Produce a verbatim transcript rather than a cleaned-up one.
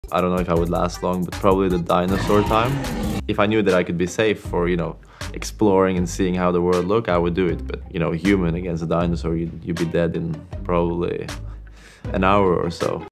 I don't know if I would last long, but probably the dinosaur time. If I knew that I could be safe for, you know, exploring and seeing how the world look, I would do it. But, you know, human against a dinosaur, you'd, you'd be dead in probably an hour or so.